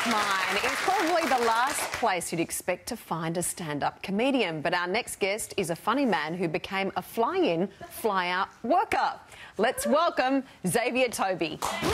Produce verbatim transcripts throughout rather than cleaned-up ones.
Mine is probably the last place you'd expect to find a stand-up comedian, but our next guest is a funny man who became a fly-in, fly-out worker. Let's welcome Xavier Toby. Thank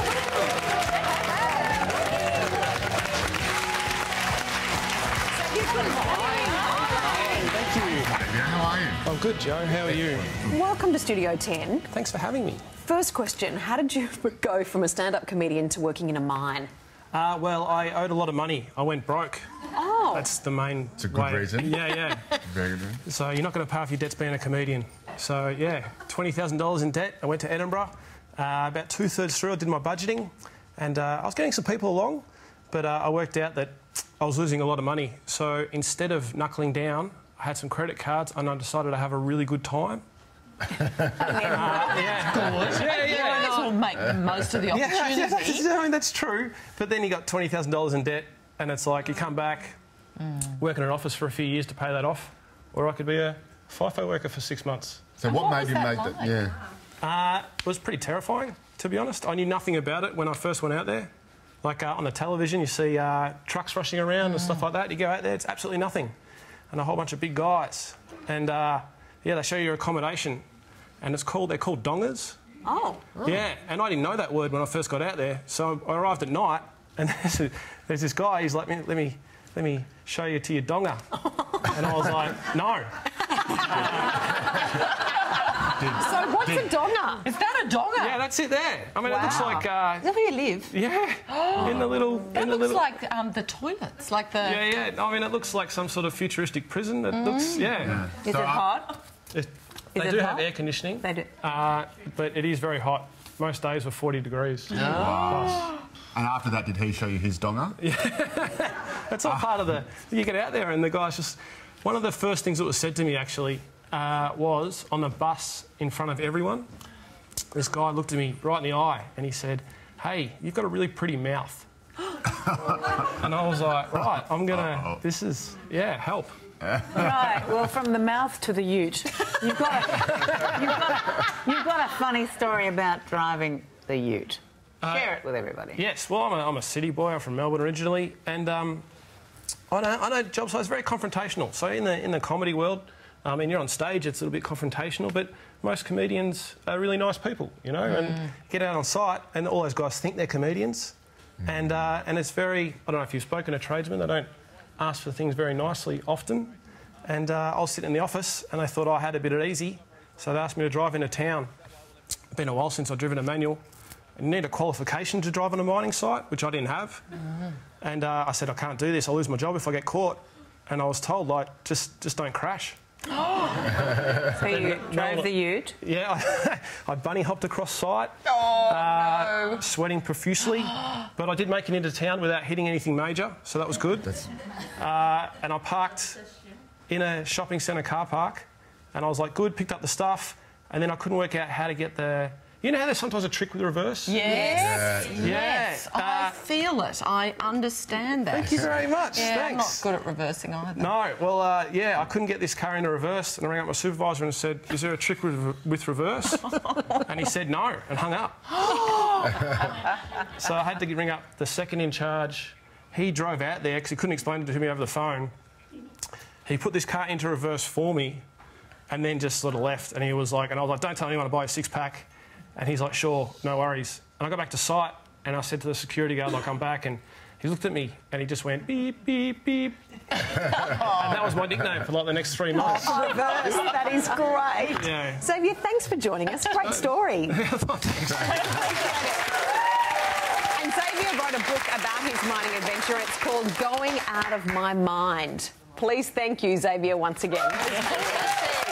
you. How are you? I'm good, Joe. How are you? Welcome to Studio ten. Thanks for having me. First question, how did you go from a stand-up comedian to working in a mine? Uh, well, I owed a lot of money. I went broke. Oh. That's the main It's a good way. reason. Yeah, yeah. Very good reason. So you're not going to pay off your debts being a comedian. So, yeah, twenty thousand dollars in debt. I went to Edinburgh. Uh, about two-thirds through, I did my budgeting. And uh, I was getting some people along, but uh, I worked out that I was losing a lot of money. So instead of knuckling down, I had some credit cards and I decided to have a really good time. uh, yeah. yeah, yeah. Might as well make the most of the opportunity. Yeah, that's, I mean, that's true. But then you got twenty thousand dollars in debt, and it's like you come back, mm. work in an office for a few years to pay that off, or I could be a FIFO worker for six months. So what, what made you make that? Yeah. Uh, it was pretty terrifying, to be honest. I knew nothing about it when I first went out there. Like uh, on the television, you see uh, trucks rushing around mm. and stuff like that. You go out there, it's absolutely nothing. And a whole bunch of big guys. And, uh, yeah, they show you your accommodation. And it's called, they're called dongers. Oh. oh. Yeah, and I didn't know that word when I first got out there. So I arrived at night, and there's, a, there's this guy, he's like, let me, let me show you to your donger. And I was like, no. So what's a donger? Is that a donger? Yeah, that's it there. I mean, wow. it looks like... Uh, Is that where you live? Yeah, in the little... That in the looks little... like um, the toilets, like the... Yeah, yeah. I mean, it looks like some sort of futuristic prison. It mm. looks... Yeah. yeah. Is so it hot? It, Is they it do hot? have air conditioning. They do. Uh, but it is very hot. Most days were forty degrees. Oh. Wow. And after that, did he show you his donger? Yeah. That's all uh. part of the... You get out there and the guy's just... One of the first things that was said to me, actually, uh, was on the bus in front of everyone, this guy looked at me right in the eye and he said, hey, you've got a really pretty mouth. And I was like, right, I'm going to... This is... Yeah, help. Right, well, from the mouth to the ute. You've got a, you've got a, you've got a funny story about driving the ute. Share uh, it with everybody. Yes, well, I'm a, I'm a city boy. I'm from Melbourne originally, and um, I know, I know job site is very confrontational. So in the in the comedy world, I mean, you're on stage, it's a little bit confrontational, but most comedians are really nice people, you know, mm. and get out on site, and all those guys think they're comedians, mm. and uh, and it's very... I don't know if you've spoken to tradesmen, they don't ask for things very nicely often, and uh, I was sitting in the office and they thought I had a bit of it easy, so they asked me to drive into town. It's been a while since I've driven a manual. You need a qualification to drive on a mining site, which I didn't have, mm-hmm. and uh, I said, I can't do this, I'll lose my job if I get caught. And I was told, like, just just don't crash. So you drove the ute? Yeah, I, I bunny hopped across site, oh, uh, no. sweating profusely, but I did make it into town without hitting anything major, so that was good. That's... Uh, and I parked in a shopping centre car park, and I was like, good, picked up the stuff, and then I couldn't work out how to get the... You know how there's sometimes a trick with the reverse? Yes, yeah. yes. Uh, I feel it. I understand that. Thank you very much. Yeah, Thanks. I'm not good at reversing either. No, well, uh, yeah, I couldn't get this car into reverse, and I rang up my supervisor and said, is there a trick with, with reverse? And he said no, and hung up. So I had to ring up the second in charge. He drove out there because he couldn't explain it to me over the phone. He put this car into reverse for me and then just sort of left, and he was like, and I was like, don't tell anyone to buy a six-pack. And he's like, sure, no worries. And I got back to site and I said to the security guard, like, I'm back. And he looked at me and he just went, beep, beep, beep. And that was my nickname for, like, the next three months. Oh, reverse, that is great. Yeah. Xavier, thanks for joining us. Great story. And Xavier wrote a book about his mining adventure. It's called Going Out of My Mind. Please thank you, Xavier, once again.